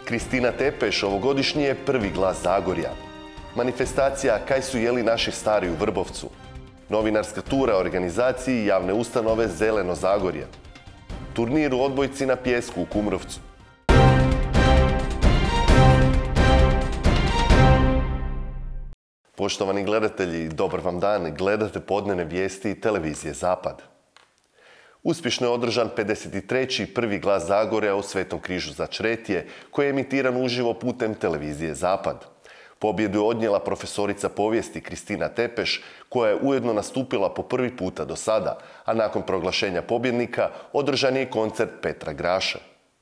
Kristina Tepeš ovogodišnji je prvi glas Zagorja. Manifestacija Kaj su jeli naši stari u Vrbovcu. Novinarska tura organizaciji javne ustanove Zeleno Zagorje. Turnir u odbojci na pjesku u Kumrovcu. Poštovani gledatelji, dobar vam dan. Gledate podnevne vijesti televizije Zapad. Uspješno je održan 53. prvi glas Zagorja u Svetom križu za Čretje, koji je emitiran uživo putem televizije Zapad. Pobjedu je odnijela profesorica povijesti Kristina Tepeš, koja je ujedno nastupila po prvi puta do sada, a nakon proglašenja pobjednika održan je i koncert Petra Graše.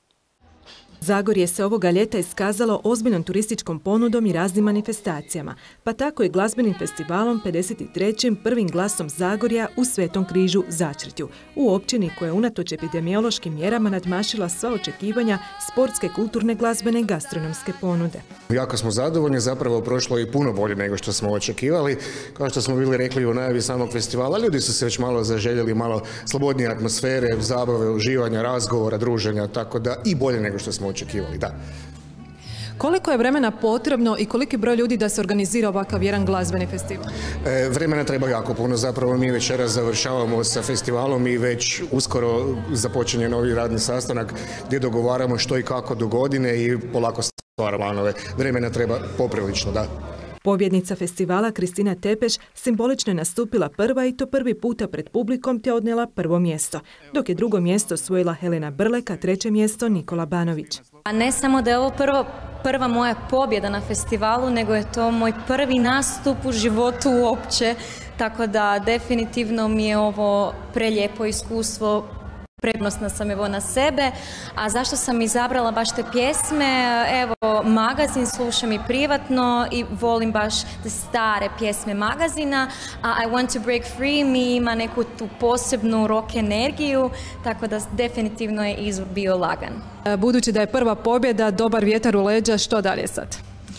Zagorje se ovoga ljeta iskazalo ozbiljnom turističkom ponudom i raznim manifestacijama, pa tako i glazbenim festivalom 53. prvim glasom Zagorja u Svetom križu Začretju, u općini koja je unatoč epidemiološkim mjerama nadmašila sva očekivanja sportske, kulturne, glazbene i gastronomske ponude. Jako smo zadovoljni, zapravo prošlo je i puno bolje nego što smo očekivali. Kao što smo bili rekli u najavi samog festivala, ljudi su se već malo zaželjeli, malo slobodnije atmosfere, zabave, uživanja, razgovora, druženja, tako da i bolje nego što smo očekivali, da. Koliko je vremena potrebno i koliki broj ljudi da se organizira ovakav jedan glazbeni festival? Vremena treba jako puno, zapravo mi večeras završavamo sa festivalom i već uskoro započinje novi radni sastanak gdje dogovaramo što i kako do godine i polako stvaramo planove. Vremena treba poprilično, da. Pobjednica festivala Kristina Tepeš simbolično je nastupila prva i to prvi puta pred publikom te odnijela prvo mjesto, dok je drugo mjesto osvojila Helena Brlek, a treće mjesto Nikola Banović. A ne samo da je ovo prva moja pobjeda na festivalu, nego je to moj prvi nastup u životu uopće, tako da definitivno mi je ovo prelijepo iskustvo. Preponosna sam evo na sebe, a zašto sam izabrala baš te pjesme? Evo, magazin slušam i privatno i volim baš te stare pjesme magazina, a I Want to Break Free mi ima neku tu posebnu rock energiju, tako da definitivno je izbor bio lagan. Budući da je prva pobjeda, dobar vjetar u leđa, što dalje sad?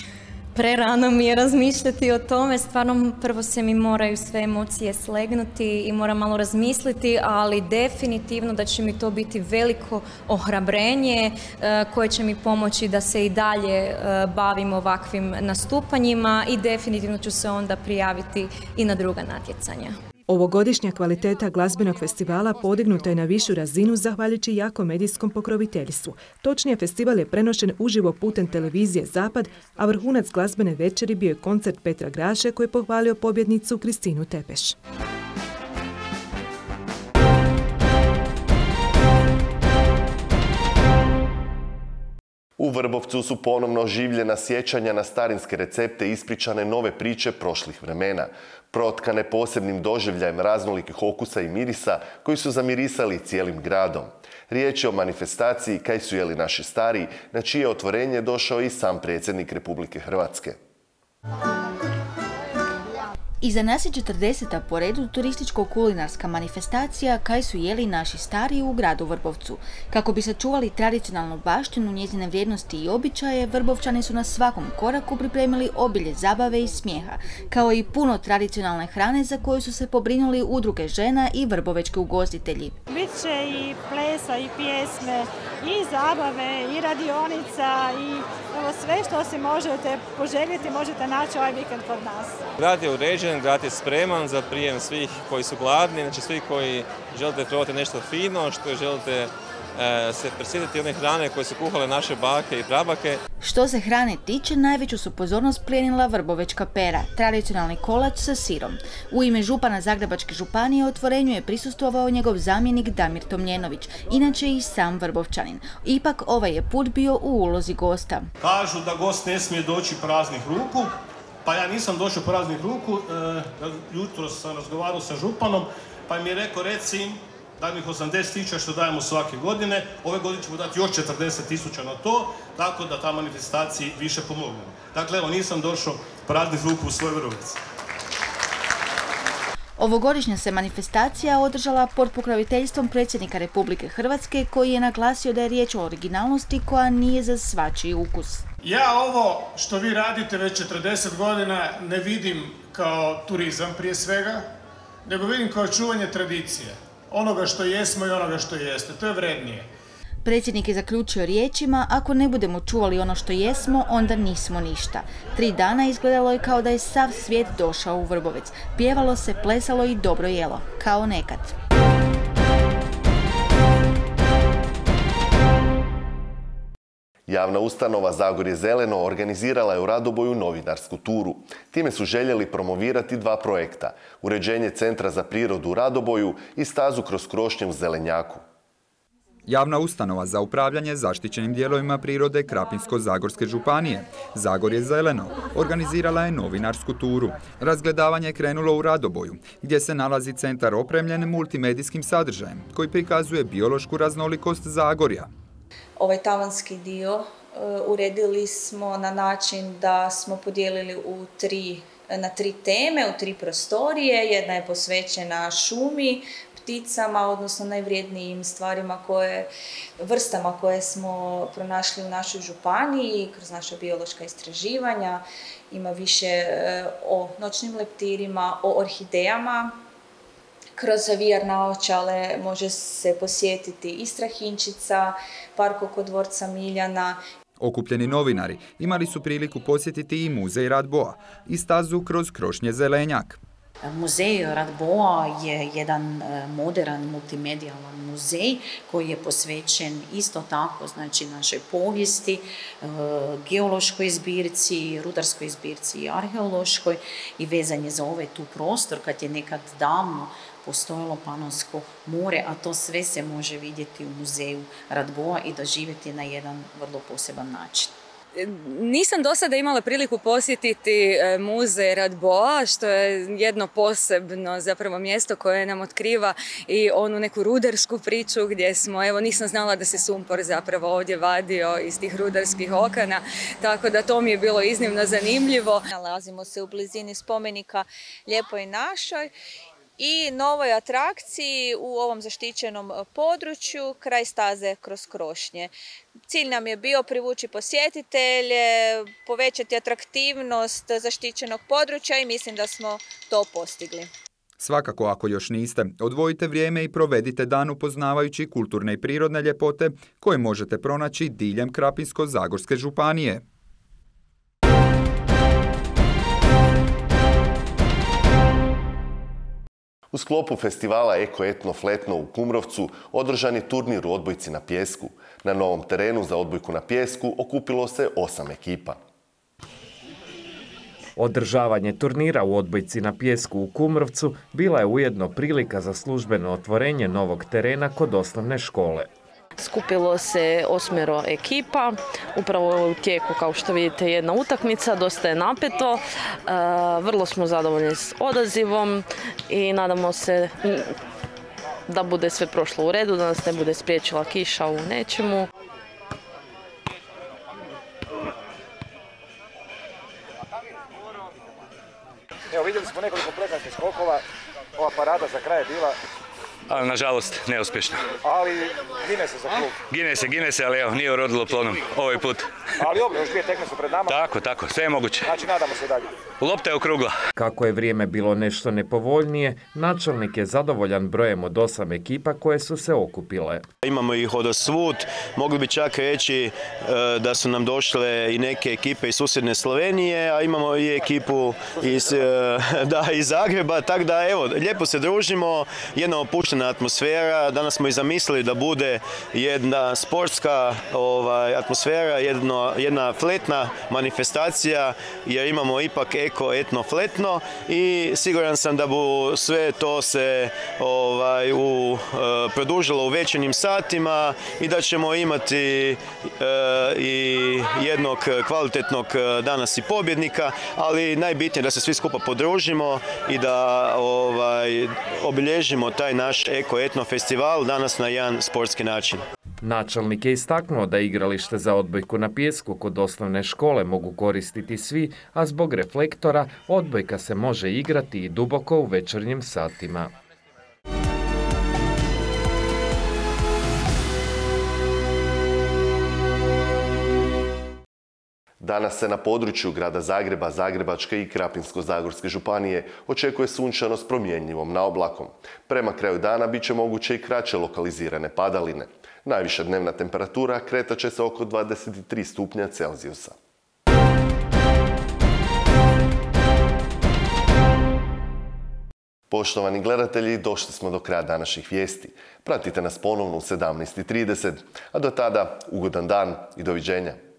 Prerano mi je razmišljati o tome, stvarno prvo se mi moraju sve emocije slegnuti i moram malo razmisliti, ali definitivno da će mi to biti veliko ohrabrenje koje će mi pomoći da se i dalje bavim ovakvim nastupanjima i definitivno ću se onda prijaviti i na druga natjecanja. Ovogodišnja kvaliteta glazbenog festivala podignuta je na višu razinu zahvaljujući jakom medijskom pokroviteljstvu. Točnije, festival je prenošen uživo putem televizije Zapad, a vrhunac glazbene večeri bio je koncert Petra Graše koji je pohvalio pobjednicu Kristinu Tepeš. U Vrbovcu su ponovno oživljena sjećanja na starinske recepte i ispričane nove priče prošlih vremena, protkane posebnim doživljajem raznolikih okusa i mirisa koji su zamirisali cijelim gradom. Riječ je o manifestaciji Kaj su jeli naši stari, na čije otvorenje došao i sam predsjednik Republike Hrvatske. Iza nas je 40. po redu turističko-kulinarska manifestacija Kaj su jeli naši stari u gradu Vrbovcu. Kako bi sačuvali tradicionalnu baštinu, njezine vrijednosti i običaje, Vrbovčani su na svakom koraku pripremili obilje zabave i smijeha, kao i puno tradicionalne hrane za koju su se pobrinuli udruge žena i vrbovečki ugostitelji. Biće i plesa i pjesme i zabave i radionica i sve što si možete poželjeti možete naći ovaj vikend kod nas. Grad je uređen, grad je spreman za prijem svih koji su gladni, znači svi koji želite probati nešto fino, što želite se prisjetiti one hrane koje su kuhale naše bake i prabake. Što se hrane tiče, najveću su pozornost plijenila vrbovečka pera, tradicionalni kolač sa sirom. U ime župana Zagrebačke županije otvorenju je prisustvovao njegov zamjenik Damir Tomljenović, inače i sam Vrbovčanin. Ipak ovaj je put bio u ulozi gosta. Kažu da gost ne smije doći praznih ruku, pa ja nisam došao praznih ruku. Jutros sam razgovarao sa županom, pa mi je rekao reci im daj mi 80.000 što dajemo svake godine, ove godine ćemo dati još 40.000 na to, tako da ta manifestaciji više pomogne. Dakle, evo, nisam došao praznih ruku u svoj Vrbovec. Ovogodišnja se manifestacija održala pod pokroviteljstvom predsjednika Republike Hrvatske, koji je naglasio da je riječ o originalnosti koja nije za svačiji ukus. Ja ovo što vi radite već 40 godina ne vidim kao turizam prije svega, nego vidim kao čuvanje tradicije. Onoga što jesmo i onoga što jeste. To je vrednije. Predsjednik je zaključio riječima: ako ne budemo čuvali ono što jesmo, onda nismo ništa. 3 dana izgledalo je kao da je sav svijet došao u Vrbovec. Pjevalo se, plesalo i dobro jelo, kao nekad. Javna ustanova Zagorje zeleno organizirala je u Radoboju novinarsku turu. Time su željeli promovirati 2 projekta: uređenje Centra za prirodu u Radoboju i stazu kroz krošnje u Zelenjaku. Javna ustanova za upravljanje zaštićenim dijelovima prirode Krapinsko-zagorske županije, Zagorje zeleno, organizirala je novinarsku turu. Razgledavanje je krenulo u Radoboju, gdje se nalazi centar opremljen multimedijskim sadržajem, koji prikazuje biološku raznolikost Zagorja. Ovaj tavanski dio uredili smo na način da smo podijelili na 3 teme, u 3 prostorije. Jedna je posvećena šumi, pticama, odnosno najvrijednijim stvarima vrstama koje smo pronašli u našoj županiji kroz naša biološka istraživanja. Ima više o noćnim leptirima, o orhidejama. Kroz VR naočale može se posjetiti i Strahinčica, park oko dvorca Miljana. Okupljeni novinari imali su priliku posjetiti i muzej Radboa i stazu kroz krošnje Zelenjak. Muzej Radboa je jedan moderan multimedijalan muzej koji je posvećen isto tako našoj povijesti, geološkoj zbirci, rudarskoj zbirci i arheološkoj, i vezan je za ovaj tu prostor kad je nekad davno postojalo Panonsko more, a to sve se može vidjeti u muzeju Radboa i doživjeti na jedan vrlo poseban način. Nisam do sada imala priliku posjetiti muzej Radboa, što je jedno posebno zapravo mjesto koje nam otkriva i onu neku rudarsku priču gdje smo, nisam znala da se sumpor zapravo ovdje vadio iz tih rudarskih okana, tako da to mi je bilo iznimno zanimljivo. Nalazimo se u blizini spomenika Lijepoj našoj i novoj atrakciji u ovom zaštićenom području kraj staze kroz krošnje. Cilj nam je bio privući posjetitelje, povećati atraktivnost zaštićenog područja i mislim da smo to postigli. Svakako, ako još niste, odvojite vrijeme i provedite dan upoznavajući kulturne i prirodne ljepote koje možete pronaći diljem Krapinsko-zagorske županije. U sklopu festivala Eko Etno Fletno u Kumrovcu održan je turnir u odbojci na pijesku. Na novom terenu za odbojku na pijesku okupilo se 8 ekipa. Održavanje turnira u odbojci na pijesku u Kumrovcu bila je ujedno prilika za službeno otvorenje novog terena kod osnovne škole. Skupilo se 8 ekipa, upravo u tijeku, kao što vidite, jedna utakmica, dosta je napeto, vrlo smo zadovoljni s odazivom i nadamo se da bude sve prošlo u redu, da nas ne bude spriječila kiša u nečemu. Evo, vidjeli smo nekoliko prekrasnih skokova, ova parada za kraj je bila... Ali nažalost neuspješno. Ali gine se za klub. Gine se, ali evo, nije urodilo plonom ovaj put. Ali dobro, još 2 tekme su pred nama. Tako, sve je moguće. Znači, nadamo se dalje. Lopta je okrugla. Kako je vrijeme bilo nešto nepovoljnije, načelnik je zadovoljan brojem od 8 ekipa koje su se okupile. Imamo ih odosvud, mogli bi čak reći da su nam došle i neke ekipe iz susjedne Slovenije, a imamo i ekipu iz Zagreba, tako da evo, lijepo se družimo, jedna opuštena atmosfera. Danas smo i zamislili da bude jedna sportska atmosfera, jedna fletna manifestacija, jer imamo ipak Eko Etno Fletno i siguran sam da bu sve to se produžilo u večernjim satima i da ćemo imati i jednog kvalitetnog danas i pobjednika, ali najbitnije da se svi skupa podružimo i da obilježimo taj naš Eko Etno festival danas na jedan sportski način. Načelnik je istaknuo da igralište za odbojku na pijesku kod osnovne škole mogu koristiti svi, a zbog reflektora odbojka se može igrati i duboko u večernjim satima. Danas se na području grada Zagreba, Zagrebačke i Krapinsko-zagorske županije očekuje sunčano s promjenjivom naoblakom. Prema kraju dana bit će moguće i kraće lokalizirane padaline. Najviša dnevna temperatura kretat će se oko 23 stupnja Celzijusa. Poštovani gledatelji, došli smo do kraja današnjih vijesti. Pratite nas ponovno u 17:30, a do tada ugodan dan i doviđenja.